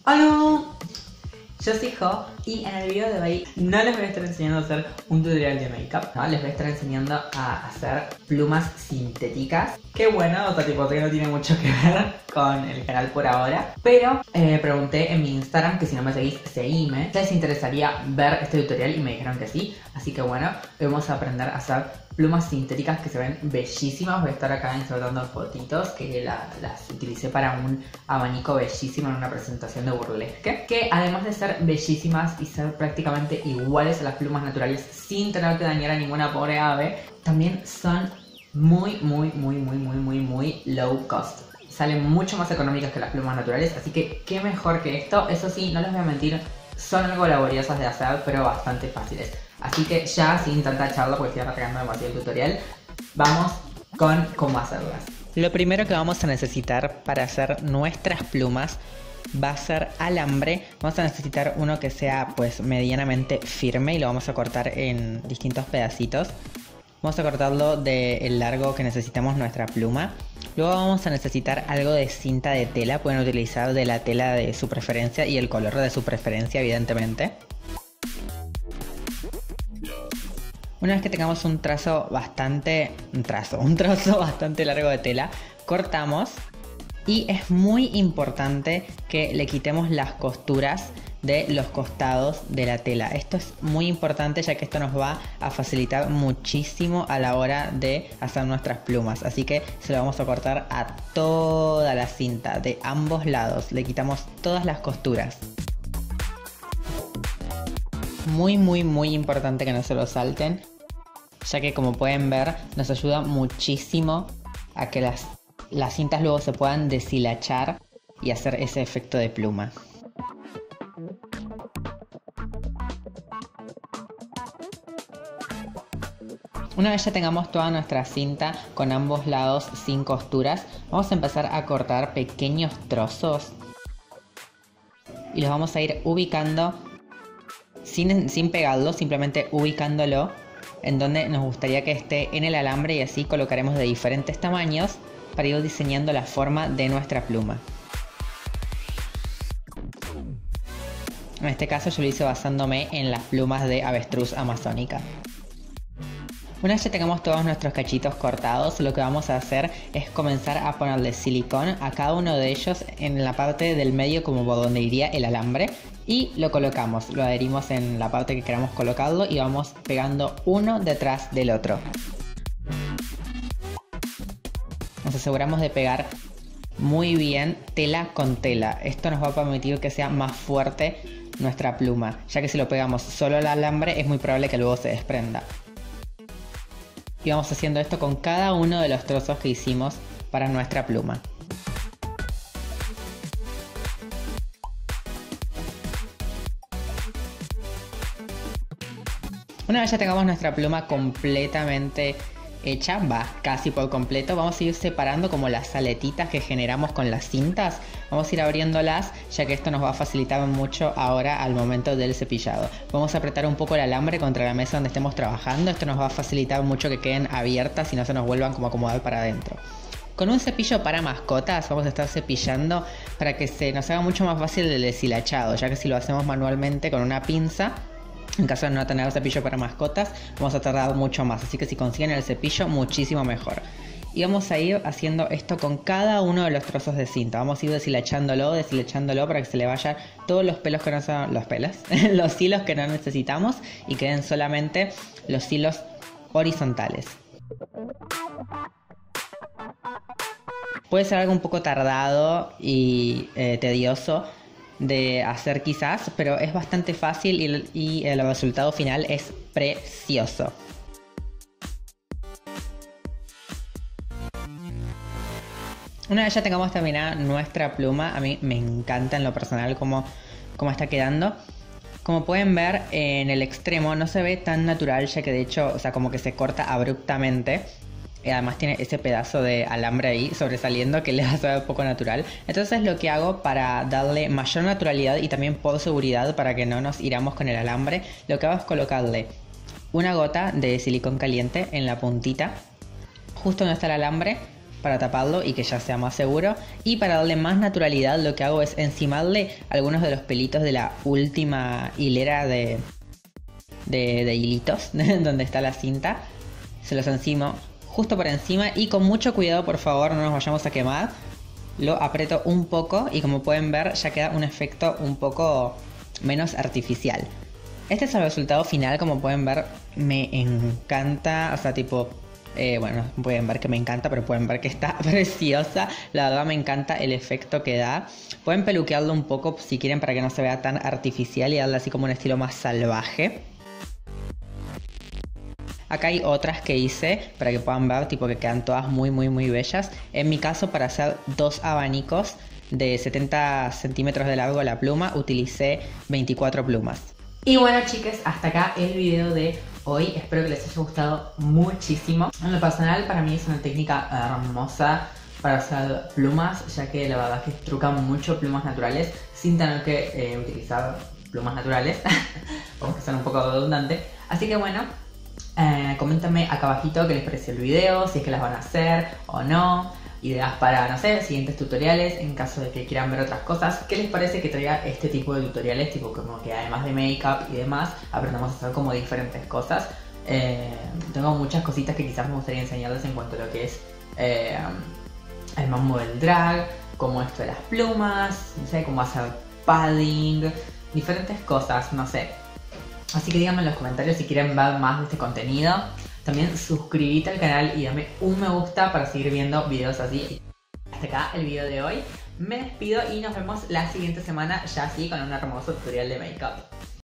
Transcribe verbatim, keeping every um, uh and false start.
Hola, yo soy Jo y en el video de hoy no les voy a estar enseñando a hacer un tutorial de make-up, ¿no? Les voy a estar enseñando a hacer plumas sintéticas. Qué bueno, o sea, tipo, que no tiene mucho que ver con el canal por ahora. Pero eh, pregunté en mi Instagram, que si no me seguís, seguime, si les interesaría ver este tutorial y me dijeron que sí. Así que bueno, vamos a aprender a hacer plumas sintéticas que se ven bellísimas. Voy a estar acá insertando fotitos que la, las utilicé para un abanico bellísimo en una presentación de burlesque, que además de ser bellísimas y ser prácticamente iguales a las plumas naturales sin tener que dañar a ninguna pobre ave, también son muy muy muy muy muy muy muy low cost. Salen mucho más económicas que las plumas naturales, así que qué mejor que esto. Eso sí, no les voy a mentir, son algo laboriosas de hacer, pero bastante fáciles. Así que ya sin tanta charla, porque estoy alargando demasiado el tutorial, vamos con cómo hacerlas. Lo primero que vamos a necesitar para hacer nuestras plumas va a ser alambre. Vamos a necesitar uno que sea pues medianamente firme y lo vamos a cortar en distintos pedacitos. Vamos a cortarlo del largo que necesitamos nuestra pluma. Luego vamos a necesitar algo de cinta de tela. Pueden utilizar de la tela de su preferencia y el color de su preferencia, evidentemente. Una vez que tengamos un trazo bastante, un trazo, un trozo bastante largo de tela, cortamos y es muy importante que le quitemos las costuras de los costados de la tela. Esto es muy importante ya que esto nos va a facilitar muchísimo a la hora de hacer nuestras plumas. Así que se lo vamos a cortar a toda la cinta de ambos lados. Le quitamos todas las costuras. Muy muy muy importante que no se lo salten, ya que como pueden ver nos ayuda muchísimo a que las, las cintas luego se puedan deshilachar y hacer ese efecto de pluma. Una vez ya tengamos toda nuestra cinta con ambos lados sin costuras, vamos a empezar a cortar pequeños trozos y los vamos a ir ubicando sin, sin pegarlo, simplemente ubicándolo en donde nos gustaría que esté en el alambre, y así colocaremos de diferentes tamaños para ir diseñando la forma de nuestra pluma. En este caso yo lo hice basándome en las plumas de avestruz amazónica. Una vez que tengamos todos nuestros cachitos cortados, lo que vamos a hacer es comenzar a ponerle silicón a cada uno de ellos en la parte del medio, como por donde iría el alambre, y lo colocamos, lo adherimos en la parte que queramos colocarlo y vamos pegando uno detrás del otro. Nos aseguramos de pegar muy bien tela con tela. Esto nos va a permitir que sea más fuerte nuestra pluma, ya que si lo pegamos solo al alambre es muy probable que luego se desprenda. Y vamos haciendo esto con cada uno de los trozos que hicimos para nuestra pluma. Una vez ya tengamos nuestra pluma completamente hecha, va casi por completo, vamos a ir separando como las aletitas que generamos con las cintas. Vamos a ir abriéndolas, ya que esto nos va a facilitar mucho ahora al momento del cepillado. Vamos a apretar un poco el alambre contra la mesa donde estemos trabajando. Esto nos va a facilitar mucho que queden abiertas y no se nos vuelvan como a acomodar para adentro. Con un cepillo para mascotas vamos a estar cepillando para que se nos haga mucho más fácil el deshilachado, ya que si lo hacemos manualmente con una pinza, en caso de no tener cepillo para mascotas, vamos a tardar mucho más. Así que si consiguen el cepillo, muchísimo mejor. Y vamos a ir haciendo esto con cada uno de los trozos de cinta. Vamos a ir deshilachándolo, deshilachándolo para que se le vayan todos los pelos que no son los pelos, los hilos que no necesitamos y queden solamente los hilos horizontales. Puede ser algo un poco tardado y eh, tedioso de hacer quizás, pero es bastante fácil y, y el resultado final es precioso. Una vez ya tengamos terminada nuestra pluma, a mí me encanta en lo personal cómo, cómo está quedando. Como pueden ver, en el extremo no se ve tan natural, ya que de hecho, o sea, como que se corta abruptamente. Y además tiene ese pedazo de alambre ahí sobresaliendo que le va a ser un poco natural. Entonces lo que hago para darle mayor naturalidad y también por seguridad para que no nos iramos con el alambre, lo que hago es colocarle una gota de silicón caliente en la puntita, justo donde está el alambre, para taparlo y que ya sea más seguro. Y para darle más naturalidad lo que hago es encimarle algunos de los pelitos de la última hilera de, de, de hilitos donde está la cinta. Se los encimo justo por encima y con mucho cuidado, por favor, no nos vayamos a quemar. Lo aprieto un poco y como pueden ver ya queda un efecto un poco menos artificial. Este es el resultado final, como pueden ver me encanta, o sea tipo, eh, bueno, pueden ver que me encanta, pero pueden ver que está preciosa. La verdad me encanta el efecto que da. Pueden peluquearlo un poco si quieren para que no se vea tan artificial y darle así como un estilo más salvaje. Acá hay otras que hice para que puedan ver, tipo que quedan todas muy muy muy bellas. En mi caso, para hacer dos abanicos de setenta centímetros de largo la pluma, utilicé veinticuatro plumas. Y bueno, chicas, hasta acá el video de hoy. Espero que les haya gustado muchísimo. En lo personal, para mí es una técnica hermosa para hacer plumas, ya que la verdad es que trucan mucho plumas naturales sin tener que eh, utilizar plumas naturales. Vamos a ser un poco redundante. Así que bueno, eh, coméntame acá abajito qué les pareció el video, si es que las van a hacer o no. Ideas para, no sé, siguientes tutoriales en caso de que quieran ver otras cosas. ¿Qué les parece que traiga este tipo de tutoriales? Tipo como que además de make-up y demás, aprendamos a hacer como diferentes cosas. Eh, tengo muchas cositas que quizás me gustaría enseñarles en cuanto a lo que es eh, el mambo del drag, como esto de las plumas, no sé, cómo hacer padding, diferentes cosas, no sé. Así que díganme en los comentarios si quieren ver más de este contenido. También suscríbete al canal y dame un me gusta para seguir viendo videos así. Hasta acá el video de hoy. Me despido y nos vemos la siguiente semana ya así con un hermoso tutorial de make-up.